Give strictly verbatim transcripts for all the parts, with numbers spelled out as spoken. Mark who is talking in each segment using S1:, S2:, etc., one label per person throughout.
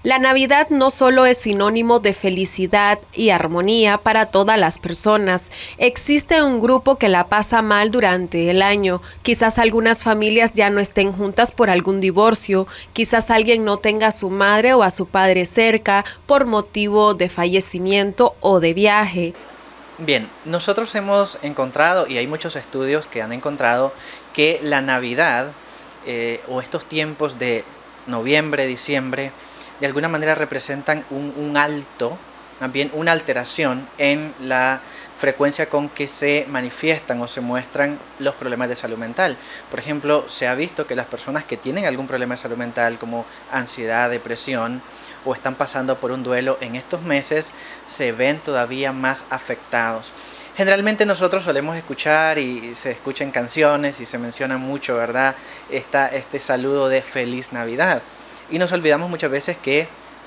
S1: La Navidad no solo es sinónimo de felicidad y armonía para todas las personas. Existe un grupo que la pasa mal durante el año. Quizás algunas familias ya no estén juntas por algún divorcio. Quizás alguien no tenga a su madre o a su padre cerca por motivo de fallecimiento o de viaje.
S2: Bien, nosotros hemos encontrado, y hay muchos estudios que han encontrado, que la Navidad eh, o estos tiempos de noviembre, diciembre, de alguna manera representan un, un alto, más bien una alteración en la frecuencia con que se manifiestan o se muestran los problemas de salud mental. Por ejemplo, se ha visto que las personas que tienen algún problema de salud mental como ansiedad, depresión o están pasando por un duelo en estos meses se ven todavía más afectados. Generalmente nosotros solemos escuchar y se escuchan canciones y se menciona mucho, ¿verdad? Esta, este saludo de Feliz Navidad. Y nos olvidamos muchas veces que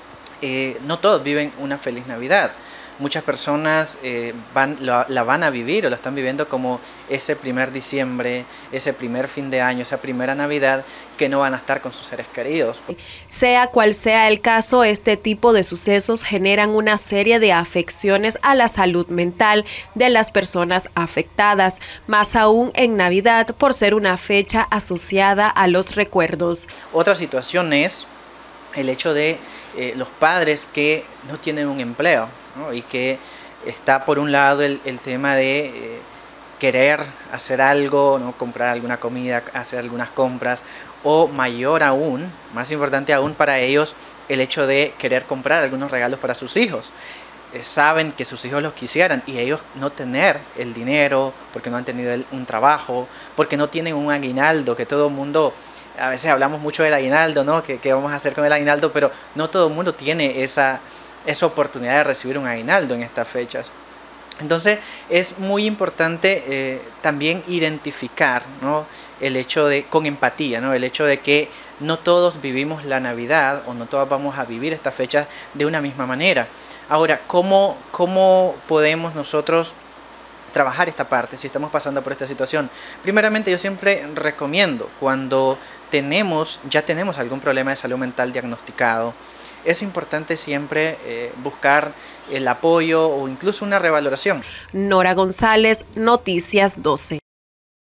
S2: eh, no todos viven una feliz Navidad. Muchas personas eh, van, la, la van a vivir o la están viviendo como ese primer diciembre, ese primer fin de año, esa primera Navidad que no van a estar con sus seres queridos.
S1: Sea cual sea el caso, este tipo de sucesos generan una serie de afecciones a la salud mental de las personas afectadas, más aún en Navidad por ser una fecha asociada a los recuerdos.
S2: Otra situación es el hecho de eh, los padres que no tienen un empleo, ¿no? Y que está por un lado el, el tema de eh, querer hacer algo, ¿no? Comprar alguna comida, hacer algunas compras, o mayor aún, más importante aún para ellos, el hecho de querer comprar algunos regalos para sus hijos. Eh, saben que sus hijos los quisieran y ellos no tener el dinero porque no han tenido el, un trabajo, porque no tienen un aguinaldo, que todo el mundo... A veces hablamos mucho del aguinaldo, ¿no? ¿Qué, qué vamos a hacer con el aguinaldo? Pero no todo el mundo tiene esa, esa oportunidad de recibir un aguinaldo en estas fechas. Entonces es muy importante eh, también identificar, ¿no? El hecho de, con empatía, ¿no? El hecho de que no todos vivimos la Navidad o no todos vamos a vivir estas fechas de una misma manera. Ahora, ¿cómo, cómo podemos nosotros trabajar esta parte si estamos pasando por esta situación? Primeramente, yo siempre recomiendo cuando tenemos, ya tenemos algún problema de salud mental diagnosticado, es importante siempre eh, buscar el apoyo o incluso una revaloración.
S1: Nora González, Noticias doce.